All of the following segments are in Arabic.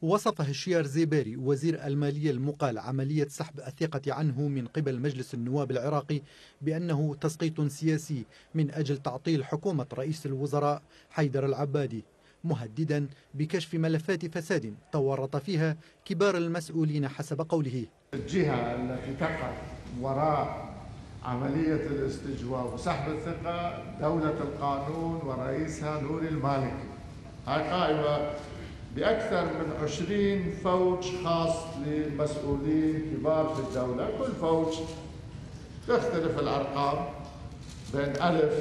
وصف هشيار زيباري وزير المالية المقال عملية سحب الثقة عنه من قبل مجلس النواب العراقي بأنه تسقيط سياسي من أجل تعطيل حكومة رئيس الوزراء حيدر العبادي، مهددا بكشف ملفات فساد تورط فيها كبار المسؤولين حسب قوله. الجهة التي تقع وراء عملية الاستجواب وسحب الثقة دولة القانون ورئيسها نوري المالكي. هاي قائمة بأكثر من 20 فوج خاص للمسؤولين كبار في الدولة، كل فوج تختلف الأرقام بين 1000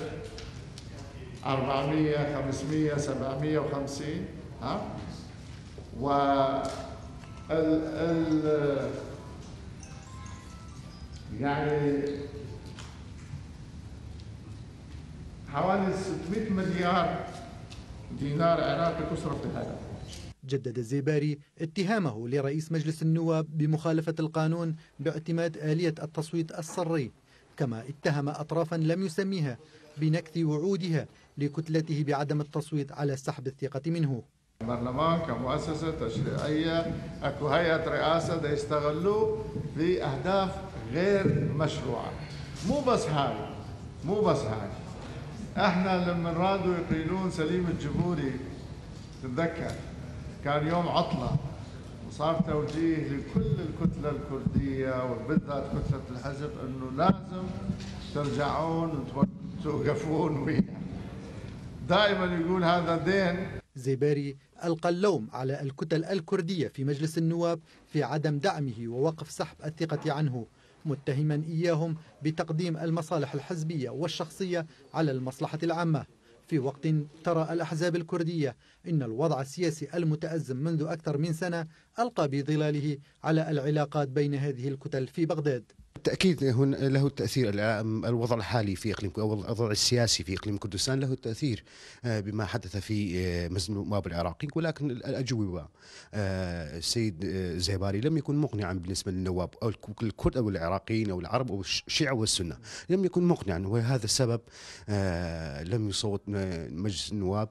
400 500 750 و يعني حوالي 600 مليار دينار عراقي تصرف بهذا. جدد الزيباري اتهامه لرئيس مجلس النواب بمخالفة القانون باعتماد آلية التصويت السري، كما اتهم أطرافا لم يسميها بنكث وعودها لكتلته بعدم التصويت على سحب الثقة منه. البرلمان كمؤسسة تشريعية اكو هيئة رئاسة يستغلوا بأهداف غير مشروعة. مو بس هاي احنا لما رادوا يقيلون سليم الجبوري تتذكر كان يوم عطلة وصار توجيه لكل الكتلة الكردية وبالذات كتلة الحزب انه لازم ترجعون وتوقفون وياه. دائما يقول هذا دين. زيباري ألقى اللوم على الكتل الكردية في مجلس النواب في عدم دعمه ووقف سحب الثقة عنه، متهما إياهم بتقديم المصالح الحزبية والشخصية على المصلحة العامة، في وقت ترى الأحزاب الكردية إن الوضع السياسي المتأزم منذ أكثر من سنة ألقى بظلاله على العلاقات بين هذه الكتل في بغداد. بالتأكيد له التأثير. الوضع الحالي في إقليم أو الوضع السياسي في إقليم كردستان له التأثير بما حدث في مجلس النواب العراقي، ولكن الأجوبة السيد زيباري لم يكن مقنعا بالنسبة للنواب أو الكرد أو العراقيين أو العرب أو الشيعة والسنة، لم يكن مقنعا، وهذا السبب لم يصوت مجلس النواب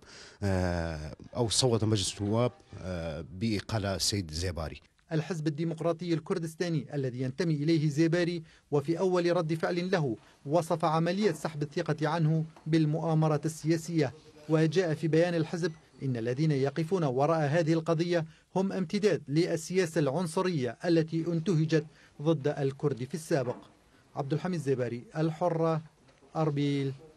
أو صوت مجلس النواب بإقالة السيد زيباري. الحزب الديمقراطي الكردستاني الذي ينتمي إليه زيباري وفي أول رد فعل له وصف عملية سحب الثقة عنه بالمؤامرة السياسية، وجاء في بيان الحزب إن الذين يقفون وراء هذه القضية هم امتداد للسياسة العنصرية التي انتهجت ضد الكرد في السابق. عبد الحميد زيباري، الحرة، أربيل.